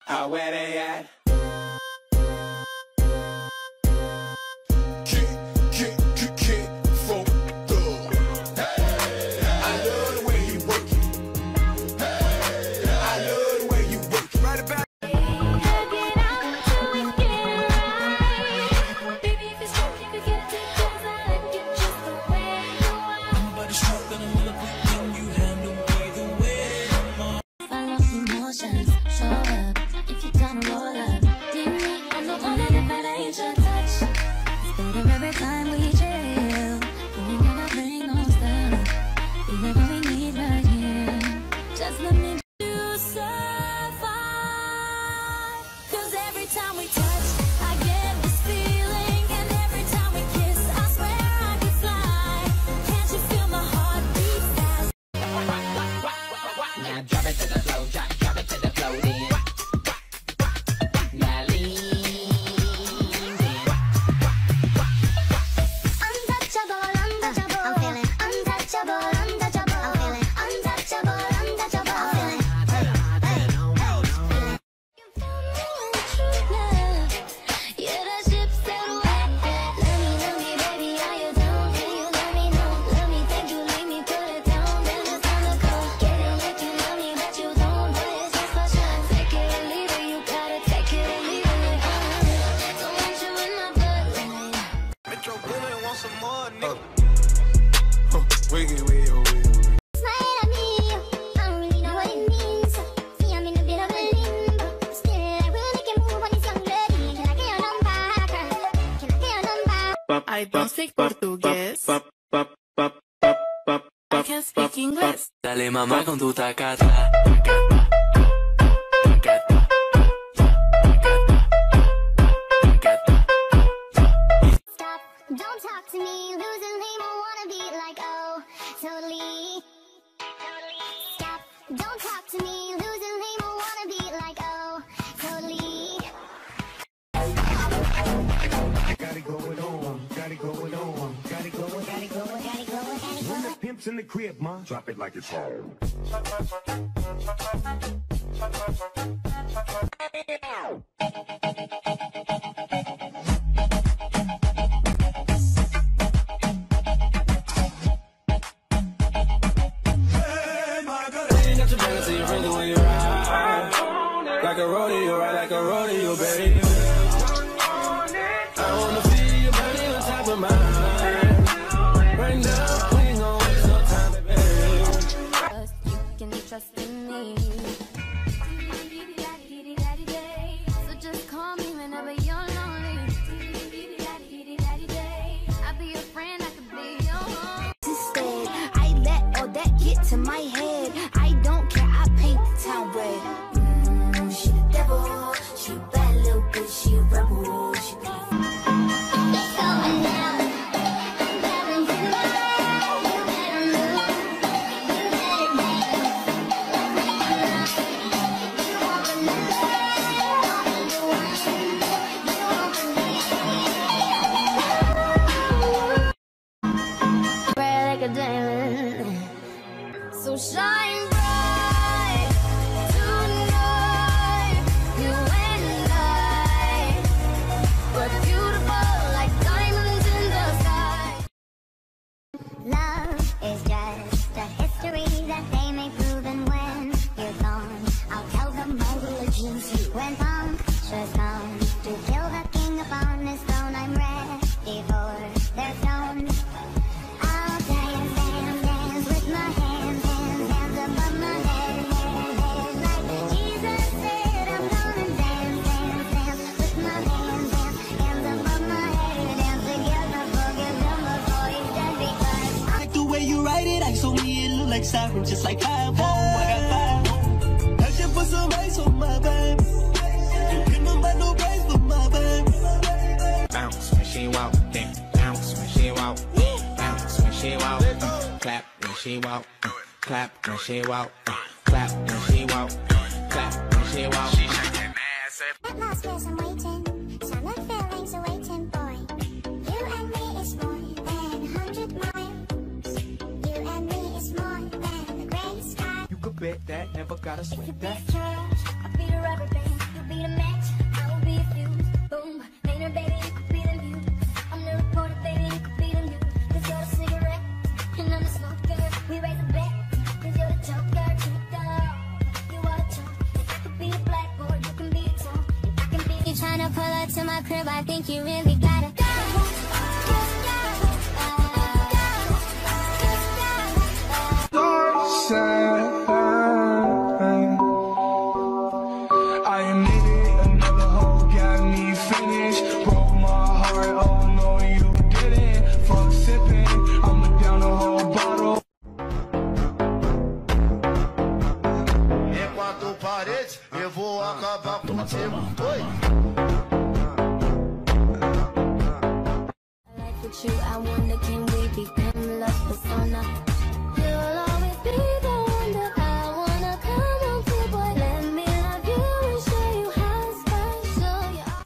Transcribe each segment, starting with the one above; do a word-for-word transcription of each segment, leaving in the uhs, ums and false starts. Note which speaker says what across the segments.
Speaker 1: How where they at?
Speaker 2: Every time we chill, we ain't gonna bring no stuff. Even though we need right here, just let me do survive. Cause every time we touch, I get this feeling. And every time we kiss, I swear I could fly. Can't you feel my heart beat fast?
Speaker 3: Now drop it to the flow, drop, drop it to the flow, then. Now lean.
Speaker 1: Wiggy, wiggy, wiggy.
Speaker 2: Smile at me, I don't really know what it means. See, I'm in a bit of a limbo. Still, I will make a move on this young lady. Can I get your number? Can I get your number?
Speaker 4: I don't speak portugués. I can speak English.
Speaker 5: Dale mamá con tu tacata.
Speaker 2: Stop, don't talk to me. Losing name, I wanna be like, oh, totally. Stop, don't talk to me. Losing name, I wanna be like, oh, totally.
Speaker 6: Got it going on, got it going on, got it going, got it going, got it going, got it going. When the pimp's in the crib, ma, drop it like it's home.
Speaker 1: Like a rodeo, right like a rodeo, baby. I wanna feel your body on top of mine. Right now, please don't waste no time, baby.
Speaker 2: You can trust in me. So just call me whenever you're lonely. I'll be your friend, I could be your home. Instead, I let all that get to my head. I don't care, I paint the town red. Mm, she the devil, she a bad little bitch, she a rebel, she be it's going down. I'm telling you, you better move, you better make it. You won't believe it, you won't believe it. Bright like a diamond, so shine bright tonight. You and I, we're beautiful like diamonds in the sky. Love is just a history that they may prove, and when you're gone, I'll tell them my religion's you. When punctures come to kill the king upon his throne, I'm ready for their stones. I'll dance, dance, dance with my hands, hands, hands above my head, head, head. Like Jesus said, I'm gonna dance, dance, dance with my hands, hands, hands above my head. Dance together, forgive them before he's dead, because I
Speaker 7: like the way you write it, I saw me, it look like siren, just like five home. I got five. I should put some ice on my baby. You can't buy no price for my baby.
Speaker 1: Bounce when she walk, then bounce when she walk, bounce when she walk, uh, clap when she walk, uh, clap when she walk, uh, clap when she walk, clap when she walk. She shaking ass.
Speaker 2: at last years I'm waiting, summer feelings are waiting, boy. You and me is more than a hundred miles. You and me is more than the gray sky.
Speaker 6: You could bet that, never gotta
Speaker 2: If you
Speaker 6: sweat
Speaker 2: be
Speaker 6: that.
Speaker 2: a trash, I'll be the rubber band. You wanna pull up to my crib, I think you really gotta go.
Speaker 8: I admit it, another hoe got me finished. Broke my heart, oh no you didn't. Fuck sipping, I'ma down the whole bottle.
Speaker 9: Enquanto parede, eu vou acabar contigo. Oi.
Speaker 2: With you, I wonder, can we become love persona? You'll always be the one that I wanna come home to, boy. Let me love you and show you how special you are.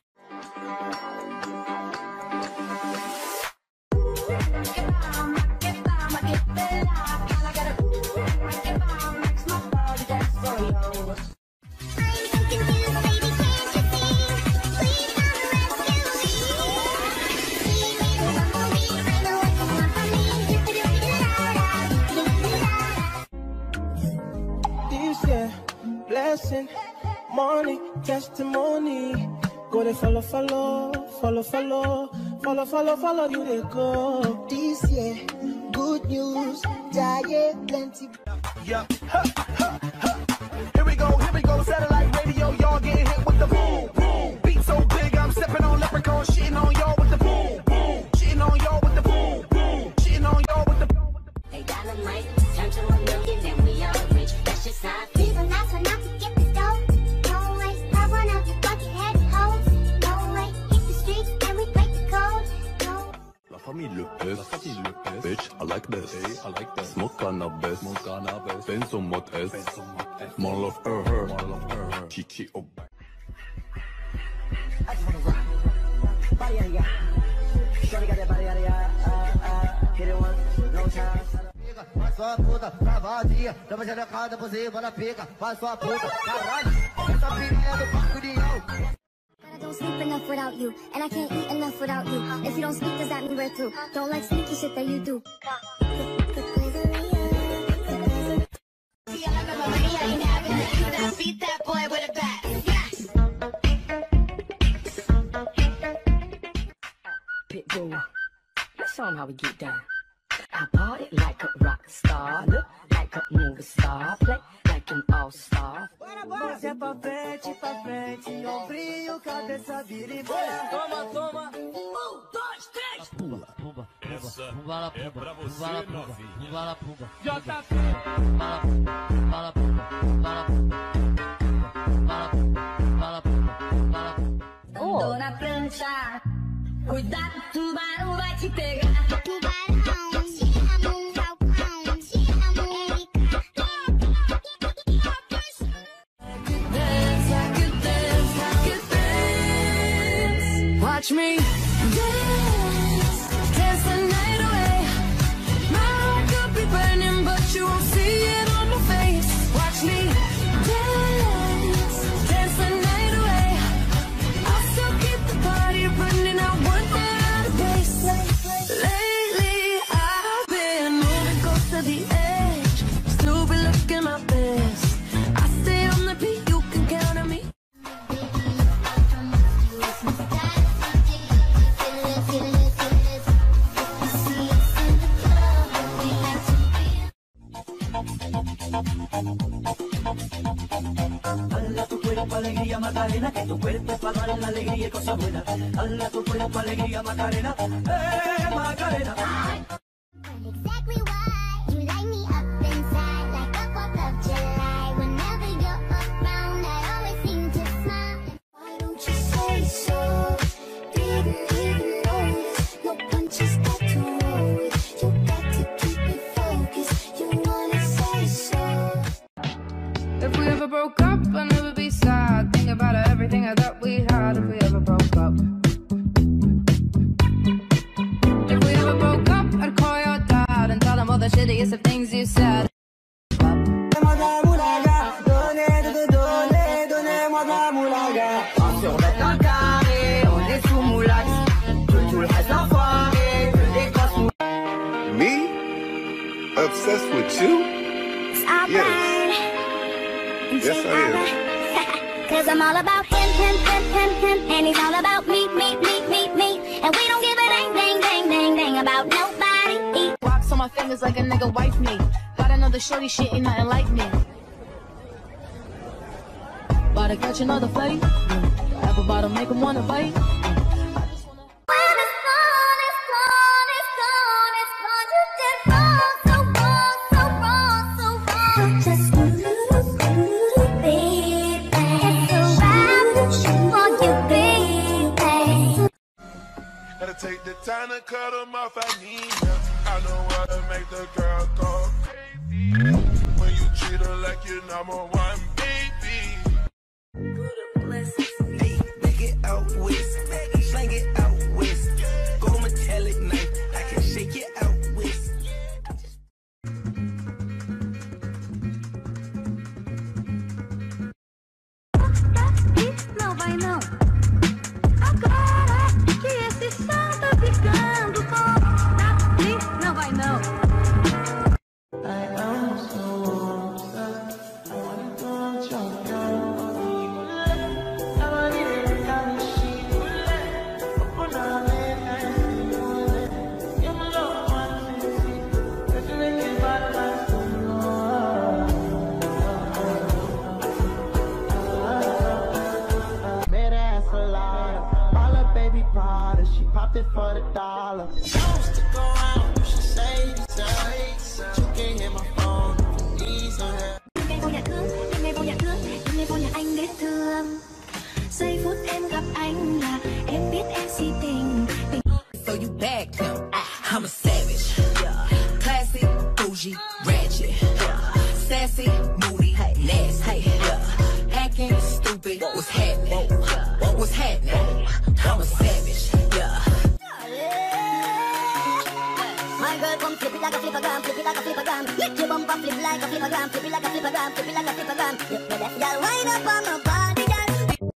Speaker 7: Blessing, money, testimony. Go they follow, follow, follow, follow, follow, follow, follow you they go.
Speaker 10: This year, good news, diet, plenty.
Speaker 7: Yeah, ha, ha, ha. Here we go, here we go, satellite radio, y'all getting hit with the boom, boom. Beat so big, I'm stepping on leprechaun, shitting on y'all with the boom, boom. Shitting on y'all with the boom, boom. Shitting on y'all with the boom.
Speaker 3: Hey, dynamite, turn to a million and we all rich. That's just how I feel.
Speaker 2: These are not for not to get this dough. No way, I run out your bucket-head hoes. No way, hit the streets and we break the code. No.
Speaker 11: La famille le pèse, la famille le pèse. Bitch, I like this, hey, I like this. Smoke cannabis, smoke cannabis. Benzo mot S, more love her, her, more love her, her. Kiki oh.
Speaker 10: I just wanna rock. Body out of ya. Shorty got that body out of ya. Uh, uh, hit it once, no time.
Speaker 9: Faz sua puta, tá vazia. Toma xerecada por cima da pica. Faz sua puta, caralho. Essa piranha do Paco de
Speaker 2: I don't sleep enough without you, and I can't eat enough without you. If you don't speak, does that mean we're through? Don't like sneaky shit that you do.
Speaker 3: Beat that boy with a bat. Pitbull, let's show him how we get down. I party like a rock star, look like a movie star, play like an all-star.
Speaker 10: Mas é pra frente, pra frente, ombrinho, cabeça, vira e vai.
Speaker 3: Toma, toma, um, dois, três.
Speaker 12: Pumba, pumba, essa pumba, é pra você, novinho.
Speaker 3: Pumba la pumba,
Speaker 12: J P.
Speaker 3: pumba la pumba, la pumba, la pumba, la pumba, la pumba, la pumba. Ando na prancha, cuidado, tubarão vai te pegar.
Speaker 2: Tubarão, te amo, falcão, te amo, Erika.
Speaker 4: Watch me dance, dance the night away. My heart could be burning, but you won't see it on my face. Watch me dance, dance the night away. I'll still keep the party running. I want that out of base. Lately I've been moving close to the edge, still be looking my best. I stay on the beat, you can count on me.
Speaker 10: Hala tu cuerpo, alegría, Macarena, que tu cuerpo para dar la alegría y cosas buenas. Hala tu cuerpo, alegría, Macarena, eh, Macarena.
Speaker 2: Exactly why you light me up inside like the fourth of July. Whenever you're around, I always seem to smile. Why don't you say so? Didn't even notice. No punches got to roll with. You got to keep it focused. You wanna say so?
Speaker 4: If we ever broke up, I'd never be sad. Think about everything I thought we had. If we ever broke up, if we ever broke up, I'd call your dad and tell him all the shittiest of things you said.
Speaker 11: Me? Obsessed with you? Yes. Yes, I am.
Speaker 2: Cause I'm all about him, him, him, him, him. And he's all about me, me, me, me, me. And we don't give a dang, dang, dang, dang, dang about nobody.
Speaker 3: Rocks on my fingers like a nigga wife me. Got another shorty, shit ain't nothing like me. About to catch another fight. Apple bottom make him wanna bite.
Speaker 13: Gotta take the time to cut them off, I need help. I know how to make the girl go crazy. When you treat her like you're number one, baby.
Speaker 10: Hey, make it out west, slang it out west. Go metallic knife, I can shake it out west.
Speaker 2: Não vai não. Agora que esse som tá ficando bom, daqui não vai não.
Speaker 10: I am so upset. I wanna go jump down on you. I want it to come she will. Open up and I see you. You know one thing. Let's make it bad like made ass a lot. All her baby Prada, she popped it for the dollar. Used to go out, she say, say, you can't hear my phone. Please don't have.
Speaker 2: Ngày vô nhà thương, ngày vô nhà thương, ngày vô nhà anh biết thương. Giây phút em gặp anh là em biết em si tình.
Speaker 14: So you bagged him. I'm a savage. Classy, bougie, ratchet. Sassy, moody, nasty. Hacking, stupid. What's happening? What's happening? I'm a savage. Yeah.
Speaker 2: My girl come flip it like a flippergram, flip it like a flippergram. Lick your bumper, flip like a flippergram, flip it like a flippergram, flip it like a flippergram. Yeah, that girl wind up on my body, girl.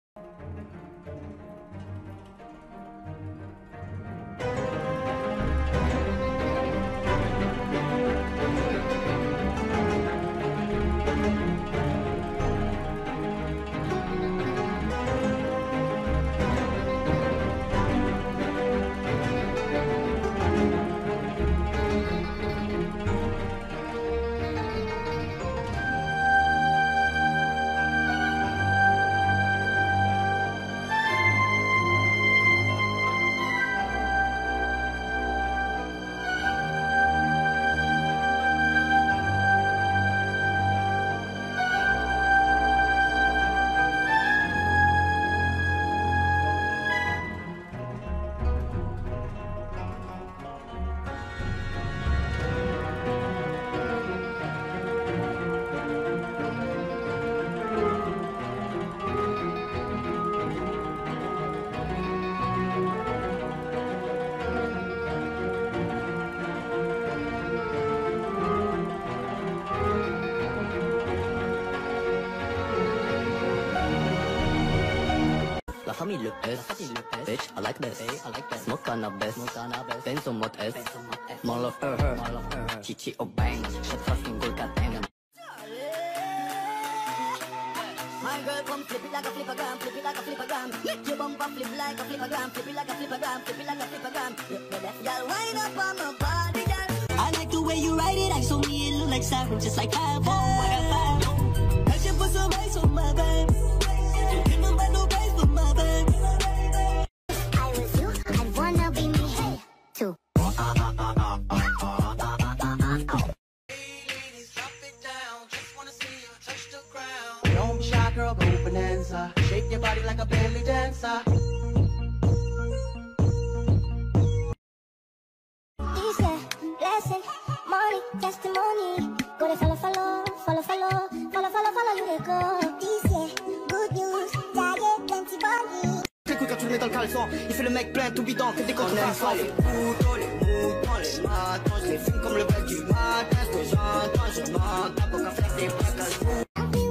Speaker 15: La famille le S, bitch, I like this, I like this. Smoke cannabis, Benz on mode S, more love her, her, Chichi or bang, shut her single goddamn.
Speaker 2: My girl come flip it like a flippergram, flip it like a flippergram. Lick your bumper, flip like a flippergram, flip it like a flippergram, flip it like a flippergram. Yeah, that girl wind up on my body, girl.
Speaker 10: I like the way you ride it, I saw me, it look like siren, just like five. Oh, what a vibe. I should put some ice on my vibe. Don't give no man no price for my vibe.
Speaker 2: I was you, I'd wanna be me, hey, too.
Speaker 10: Don't be shy, girl, go bonanza. Shake your body like a belly dancer.
Speaker 2: This year, blessing, money, testimony. Go to follow, follow, follow, follow, follow, follow, follow, you dey go. This year, good news, diet, plenty body.
Speaker 10: T'écoutes quand tu le mets dans le caleçon, il fait le mec plein tout bidon, que des contre les fois les couteaux, les mots, dans les matins, je les fume comme le bel du matin, ce que j'entends, je m'entends, pour qu'un flex des pas casse.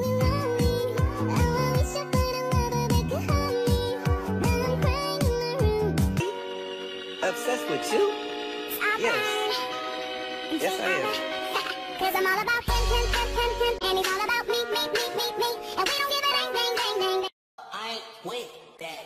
Speaker 10: Obsessed with you? Yes. Yes, I am.
Speaker 2: Cause I'm all about him, him, him, him, him. And he's all about me, me, me, me, me. And we don't give a dang, dang, dang, dang, dang.
Speaker 14: with that.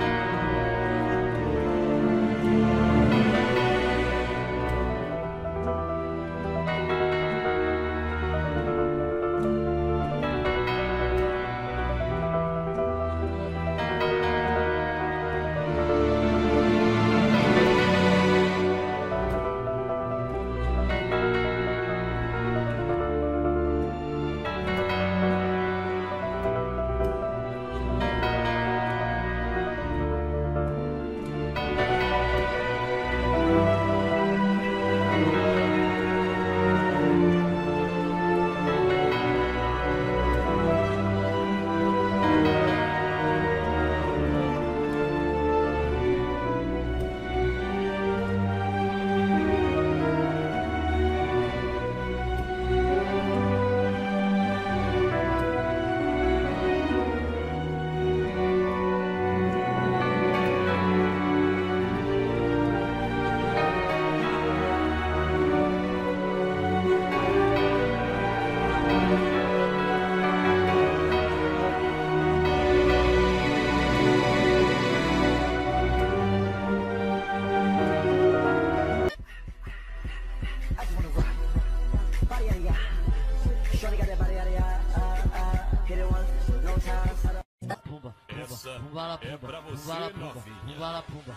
Speaker 12: Essa é pra você, novinha.
Speaker 3: J P.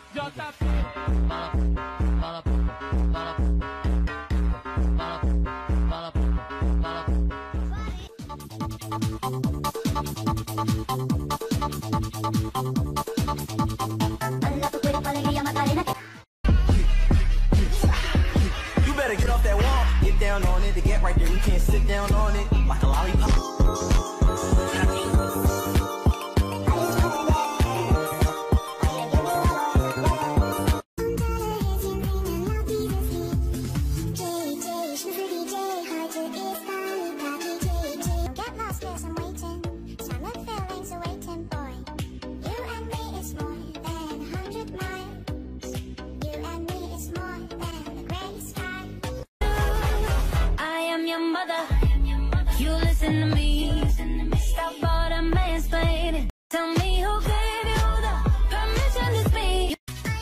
Speaker 16: You better get off that wall, get down on it, to get right there, you can't sit down on it, like a lollipop.
Speaker 4: You listen to me. Stop all the mansplaining. Tell me who gave you the permission to speak.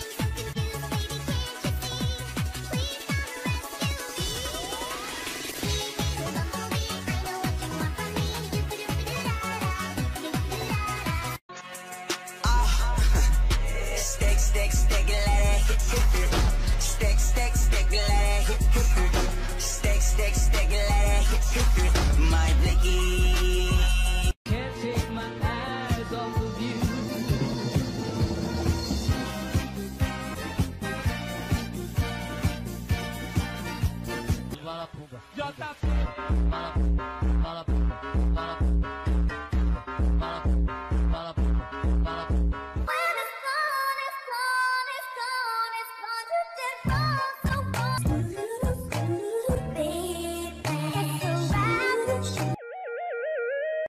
Speaker 16: Stick, stick, stick, let it hit. Stick, stick, stick, let it hit. Stick, stick, stick, let it hit. My blicky.
Speaker 3: Can't take my eyes off of you. J P.